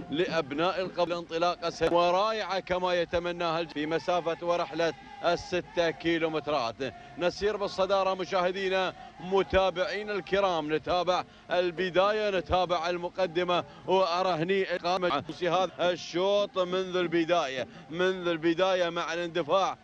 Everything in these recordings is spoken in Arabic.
لأبناء القبل انطلاقة ورائعة كما يتمناها في مسافة ورحلة ال6 كيلومترات. نسير بالصدارة مشاهدينا متابعين الكرام، نتابع البداية نتابع المقدمة، وأرى هني إقامة هذا الشوط منذ البداية مع الاندفاع.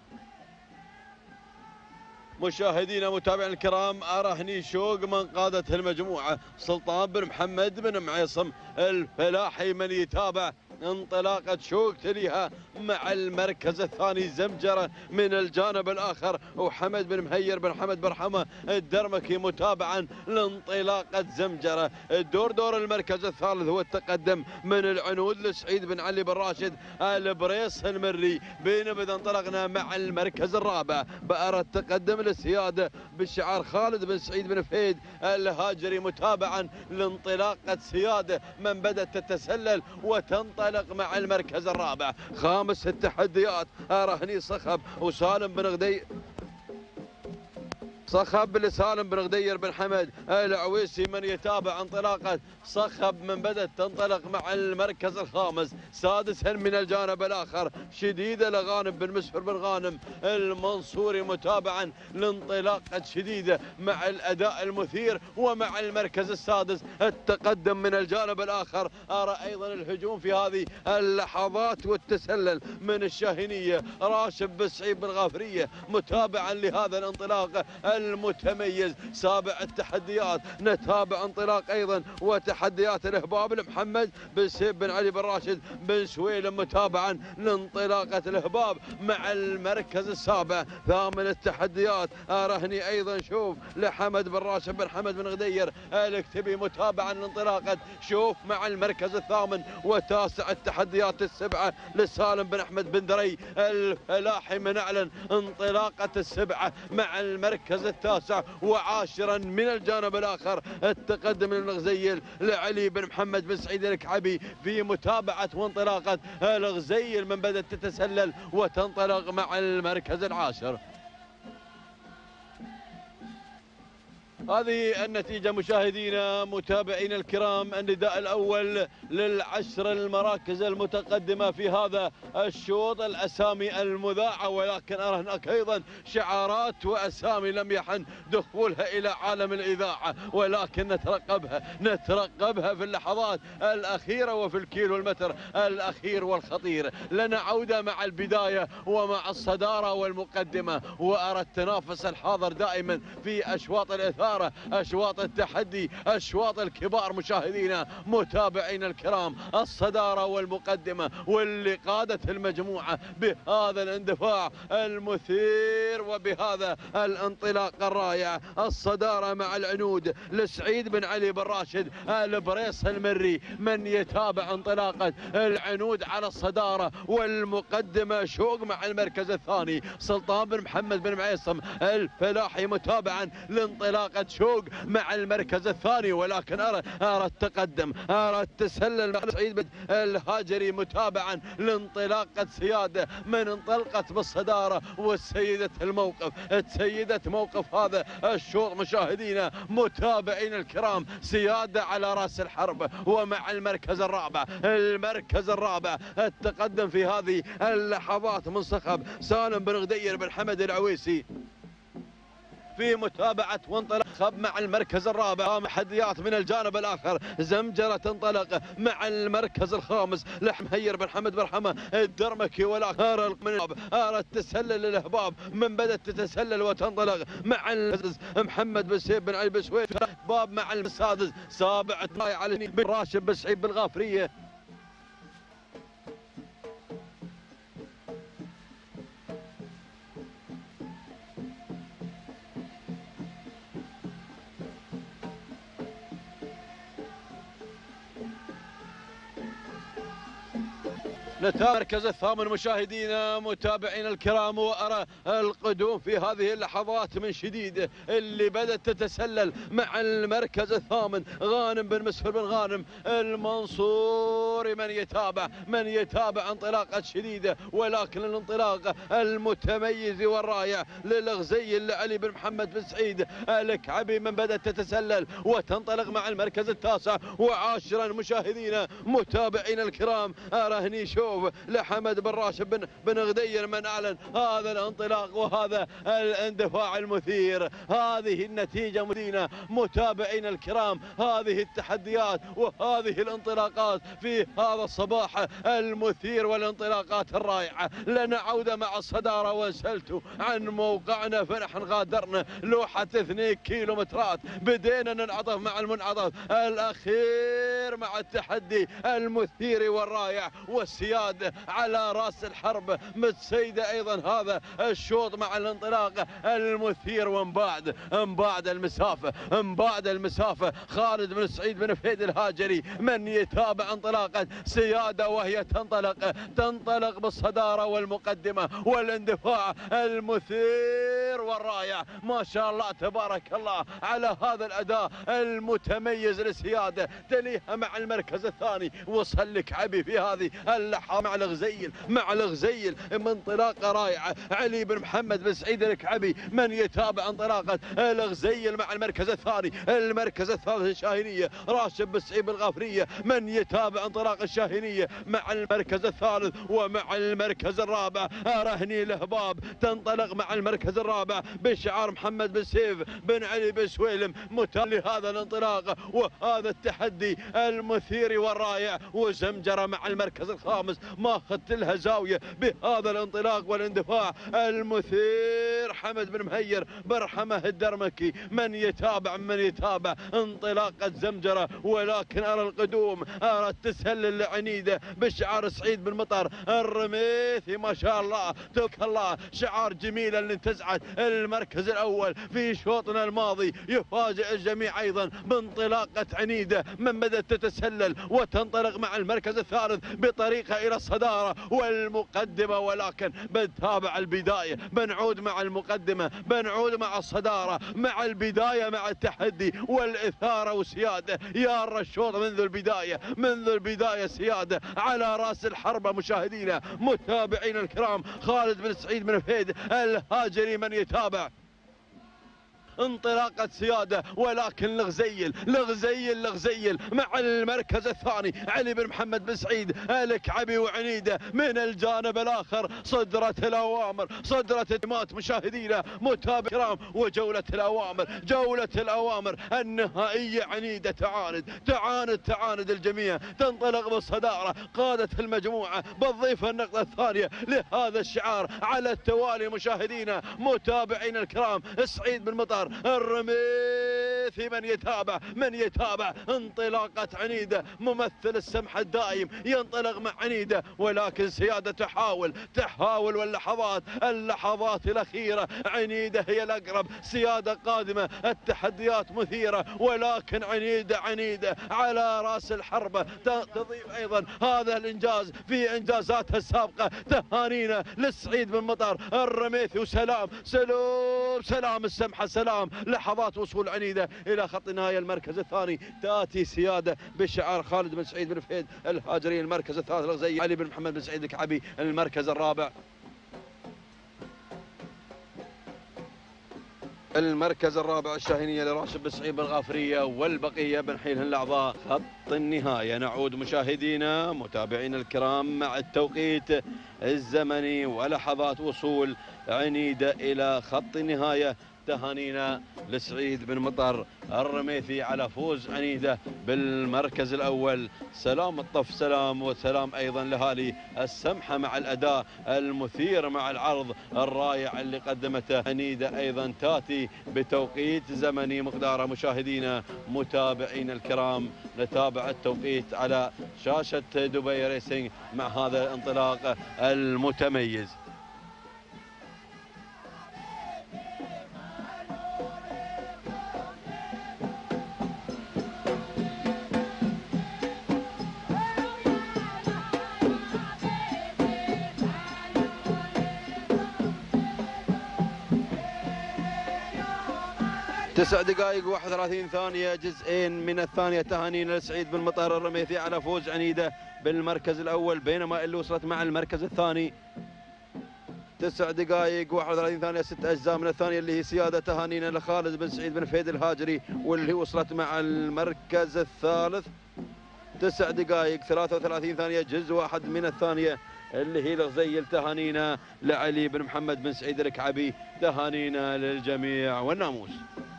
مشاهدينا متابعين الكرام، أرى هني شوق من قادة المجموعة سلطان بن محمد بن معيصم الفلاحي من يتابع انطلاقة شوق، تليها مع المركز الثاني زمجرة من الجانب الآخر، وحمد بن مهير بن حمد برحمة الدرمكي متابعا لانطلاقة زمجرة. دور المركز الثالث هو التقدم من العنود لسعيد بن علي بن راشد البريص المري، بينما انطلقنا مع المركز الرابع بأرى التقدم للسيادة بالشعار خالد بن سعيد بن فهيد الهاجري متابعا لانطلاقة سيادة من بدأت تتسلل وتنطلق مع المركز الرابع. خامس التحديات أرى هني صخب وسالم بن غدي، صخب لسالم بن غدير بن حمد العويسي من يتابع انطلاقة صخب من بدأت تنطلق مع المركز الخامس. سادسا من الجانب الآخر شديدة لغانم بن مسفر بن غانم المنصوري متابعا لانطلاقة شديدة مع الأداء المثير، ومع المركز السادس التقدم من الجانب الآخر. أرى أيضا الهجوم في هذه اللحظات والتسلل من الشاهينية راشد بن سعيد بن غافرية متابعا لهذا الانطلاق المتميز. سابع التحديات نتابع انطلاق ايضا وتحديات الهباب لمحمد بن سيف بن علي بن راشد بن سويلم متابعا لانطلاقه الهباب مع المركز السابع. ثامن التحديات ارهني ايضا شوف لحمد بن راشد بن حمد بن غدير الكتبي متابعا لانطلاقه شوف مع المركز الثامن. وتاسع التحديات السبعه لسالم بن احمد بن دري الفلاحي من اعلن انطلاقه السبعه مع المركز التاسع. وعاشرا من الجانب الاخر التقدم الغزيل لعلي بن محمد بن سعيد الكعبي في متابعه وانطلاقه الغزيل من بدات تتسلل وتنطلق مع المركز العاشر. هذه النتيجة مشاهدينا متابعينا الكرام، النداء الأول للعشر المراكز المتقدمة في هذا الشوط، الأسامي المذاعة، ولكن أرى هناك أيضا شعارات وأسامي لم يحن دخولها إلى عالم الإذاعة، ولكن نترقبها في اللحظات الأخيرة وفي الكيلو المتر الأخير والخطير. لنا عودة مع البداية ومع الصدارة والمقدمة، وأرى التنافس الحاضر دائما في أشواط الإثارة، أشواط التحدي، أشواط الكبار. مشاهدينا متابعينا الكرام، الصدارة والمقدمة واللي قادت المجموعة بهذا الاندفاع المثير وبهذا الانطلاق الرائع. الصدارة مع العنود لسعيد بن علي بن راشد البريص المري من يتابع انطلاقة العنود على الصدارة، والمقدمة شوق مع المركز الثاني سلطان بن محمد بن معيصم الفلاحي متابعا لانطلاقة شوق مع المركز الثاني. ولكن أرى التقدم، أرى التسلل مع سعيد بن الهاجري متابعا لانطلاقة سيادة من انطلقت بالصدارة وسيدت الموقف، تسيدت موقف هذا الشوط. مشاهدينا متابعين الكرام، سيادة على رأس الحرب ومع المركز الرابع التقدم في هذه اللحظات من صخب سالم بن غدير بن حمد العويسي في متابعة وانطلاق مع المركز الرابع. تحديات من الجانب الآخر زمجرة تنطلق مع المركز الخامس لحمهير بن حمد برحمة الدرمكي، ولكن أرى التسلل للهباب من بدأت تتسلل وتنطلق مع محمد بن سيف بن علي بن سويد باب مع السادس. سابع علي بن راشد بن سعيد بن غافرية نتابع المركز الثامن مشاهدينا متابعينا الكرام، وأرى القدوم في هذه اللحظات من شديد اللي بدأت تتسلل مع المركز الثامن. غانم بن مسفر بن غانم المنصوري من يتابع انطلاقة شديدة، ولكن الانطلاق المتميز والرائع للغزي لعلي بن محمد بن سعيد الكعبي من بدأت تتسلل وتنطلق مع المركز التاسع وعاشرا. مشاهدينا متابعينا الكرام، أرى شوف لحمد بن راشد بن غدير من أعلن هذا الانطلاق وهذا الاندفاع المثير. هذه النتيجة مدينة متابعينا الكرام، هذه التحديات وهذه الانطلاقات في هذا الصباح المثير والانطلاقات الرائعة. لنا عودة مع الصدارة وانسلتوا عن موقعنا، فنحن غادرنا لوحة 2 كيلومترات، بدينا ننعطف مع المنعطف الأخير مع التحدي المثير والرائع والسيادة على رأس الحرب متسيدة أيضا هذا الشوط مع الانطلاق المثير. وانبعد المسافة خالد بن سعيد بن فهيد الهاجري من يتابع انطلاقة سيادة، وهي تنطلق بالصدارة والمقدمة والاندفاع المثير والرائع. ما شاء الله تبارك الله على هذا الأداء المتميز لسيادة. تليها مع المركز الثاني وصل لك عبي في هذه اللحظة مع الغزيل انطلاقة رائعة. علي بن محمد بن سعيد الكعبي من يتابع انطلاقة الغزيل مع المركز الثاني. المركز الثالث الشاهينية راشد بن سعيد بالغافرية من يتابع انطلاق الشاهينية مع المركز الثالث. ومع المركز الرابع رهني الهباب تنطلق مع المركز الرابع بشعار محمد بن سيف بن علي بن سويلم متابع هذا الانطلاق وهذا التحدي المثير والرائع. وزمجرة مع المركز الخامس ما اخذت لها زاوية بهذا الانطلاق والاندفاع المثير. حمد بن مهير برحمه الدرمكي من يتابع انطلاقة زمجرة، ولكن أرى القدوم، أرى التسلل عنيدة بشعار سعيد بن مطر الرميثي. ما شاء الله تبارك الله، شعار جميل اللي انتزعت المركز الأول في شوطنا الماضي. يفاجئ الجميع أيضا بانطلاقة عنيدة من بدأت تتسلل وتنطلق مع المركز الثالث بطريقة إلى الصدارة والمقدمة، ولكن بنتابع البداية، بنعود مع المقدمة، بنعود مع الصدارة، مع البداية، مع التحدي والإثارة وسيادة. يا الشوط منذ البداية سيادة على رأس الحربة. مشاهدينا متابعينا الكرام، خالد بن سعيد بن فهيد الهاجري من يتابع انطلاقة سيادة، ولكن لغزيل مع المركز الثاني. علي بن محمد بن سعيد الكعبي وعنيدة من الجانب الآخر. صدرة الدمات مشاهدينا متابع كرام، وجولة الأوامر النهائية عنيدة. تعاند الجميع، تنطلق بالصدارة. قادت المجموعة بتضيف النقطة الثانية لهذا الشعار على التوالي. مشاهدينا متابعينا الكرام، سعيد بن مطر الرميثي من يتابع انطلاقة عنيدة. ممثل السمح الدائم ينطلق مع عنيدة، ولكن سيادة تحاول واللحظات الأخيرة عنيدة هي الأقرب. سيادة قادمة، التحديات مثيرة، ولكن عنيدة على رأس الحربة. تضيف أيضا هذا الإنجاز في إنجازاتها السابقة. تهانينا للسعيد بن مطر الرميثي، وسلام السمحة، سلام لحظات وصول عنيدة إلى خط النهاية. المركز الثاني تأتي سيادة بشعار خالد بن سعيد بن فهيد الهاجري. المركز الثالث الغزي علي بن محمد بن سعيد الكعبي. المركز الرابع الشاهينية لراشد بن سعيد بالغافرية، والبقية بنحيلهن الأعضاء. خط النهاية. نعود مشاهدينا متابعينا الكرام مع التوقيت الزمني ولحظات وصول عنيدة إلى خط النهاية. تهانينا لسعيد بن مطر الرميثي على فوز عنيدة بالمركز الأول. سلام الطف، سلام وسلام أيضا لهالي السمحة مع الأداء المثير، مع العرض الرائع اللي قدمته عنيدة. أيضا تاتي بتوقيت زمني مقداره. مشاهدينا متابعين الكرام، نتابع التوقيت على شاشة دبي ريسينج مع هذا الانطلاق المتميز. 9 دقائق 31 ثانية، جزئين من الثانية. تهانينا لسعيد بن مطهر الرميثي على فوز عنيدة بالمركز الأول، بينما اللي وصلت مع المركز الثاني 9 دقائق 31 ثانية 6 أجزاء من الثانية، اللي هي سيادة. تهانينا لخالد بن سعيد بن فهيد الهاجري، واللي وصلت مع المركز الثالث 9 دقائق 33 ثانية جزء واحد من الثانية، اللي هي الغزيل. تهانينا لعلي بن محمد بن سعيد الكعبي، تهانينا للجميع والناموس.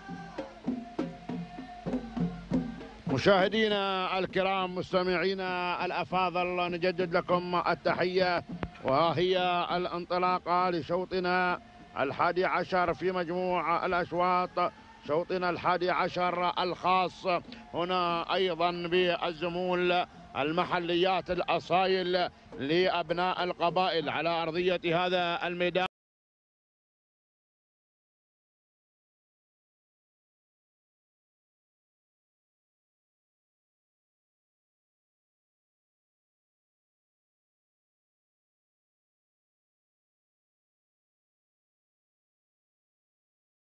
مشاهدينا الكرام، مستمعينا الأفاضل، نجدد لكم التحية، وهي الانطلاقة لشوطنا 11 في مجموع الأشواط، شوطنا 11 الخاص هنا أيضا بالزمول المحليات الأصايل لأبناء القبائل على أرضية هذا الميدان.